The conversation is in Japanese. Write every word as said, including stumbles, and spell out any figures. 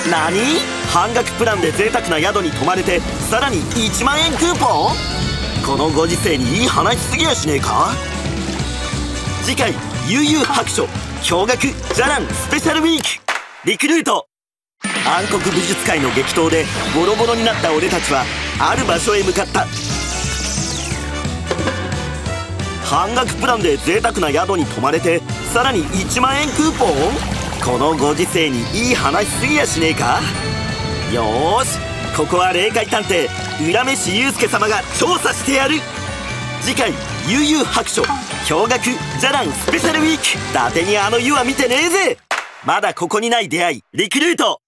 何？半額プランで贅沢な宿に泊まれてさらにいちまんえんクーポン？このご時世にいい話すぎやしねえか？次回悠々白書驚愕じゃらんスペシャルウィーク。リクルート。暗黒武術界の激闘でボロボロになった俺たちはある場所へ向かった。半額プランで贅沢な宿に泊まれてさらにいちまんえんクーポン？このご時世にいい話すぎやしねえか？よーし、ここは霊界探偵浦飯祐介様が調査してやる。次回悠々白書驚愕じゃらんスペシャルウィーク。伊達にあの湯は見てねえぜ。まだここにない出会いリクルート。